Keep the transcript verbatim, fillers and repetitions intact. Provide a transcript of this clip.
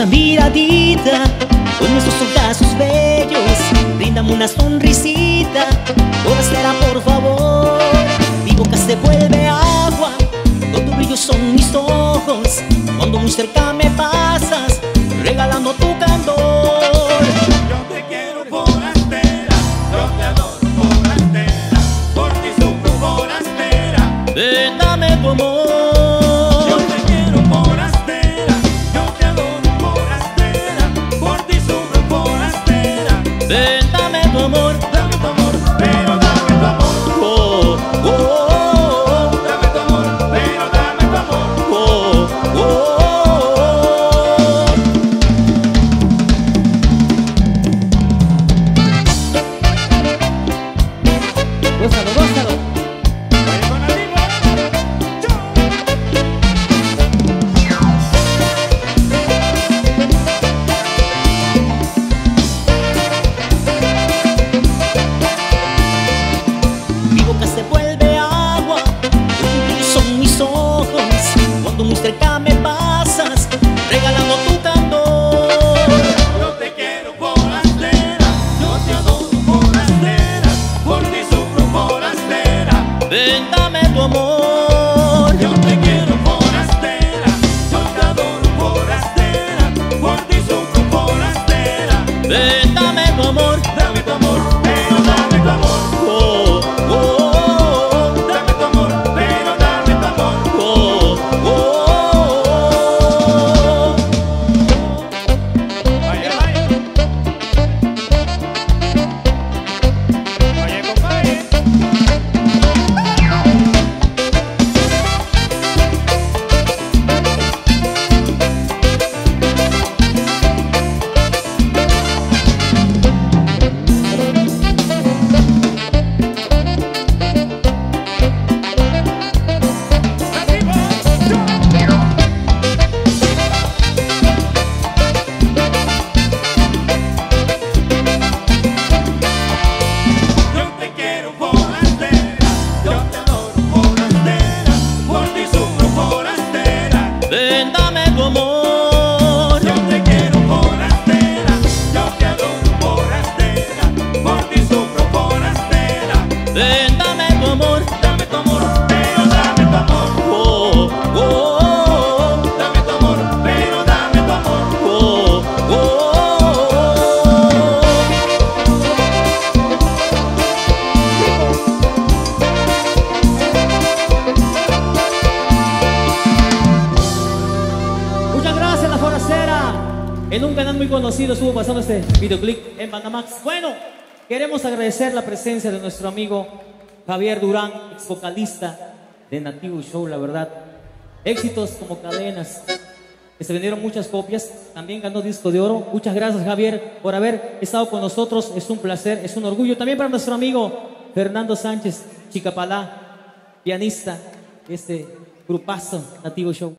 una miradita, con esos ojazos bellos, bríndame una sonrisita, forastera por favor. Mi boca se vuelve agua, con tu brillo son mis ojos, cuando muy cerca me pasas, regalando tu candor. Yo te quiero forastera, yo te adoro forastera, por ti sufro forastera. Ven, dame tu amor. Yo te quiero forastera, yo te adoro forastera, por ti sufro forastera. Ven, dame tu amor. Dame tu amor, pero dame tu amor. Oh, oh, oh, Dame tu amor, pero dame tu amor. oh, oh, oh. Gózalo, gózalo. Vaya con la lengua. Mi boca se vuelve agua, tus brillos son mis ojos, cuando muy cerca me pasas, regalando tu candor. Yo te quiero forastera, yo te adoro forastera, por ti sufro forastera. Ven, dame tu amor. Yo te quiero forastera, yo te adoro forastera, por ti sufro forastera. Ven, dame tu amor. Dame tu amor, pero dame tu amor. Oh, oh, oh, Dame tu amor, pero dame tu amor. oh, oh, oh. Vaya, vaya. Vaya, compadre. Yo te quiero forastera, yo te adoro forastera, por ti sufro forastera. Ven, dame tu amor. Yo te quiero forastera, yo te adoro forastera, por ti sufro forastera. Ven, dame tu amor. Dame tu amor, pero dame tu amor. Oh, oh, oh, Dame tu amor, pero dame tu amor. oh, oh, oh. Muchas gracias, La Forastera. En un canal muy conocido estuvo pasando este videoclip en Bandamax. Bueno, queremos agradecer la presencia de nuestro amigo Javier Durán, ex vocalista de Nativo Show, la verdad. Éxitos como Cadenas, que se vendieron muchas copias. También ganó disco de oro. Muchas gracias, Javier, por haber estado con nosotros. Es un placer, es un orgullo. También para nuestro amigo Fernando Sánchez Chicapalá, pianista de este grupazo Nativo Show.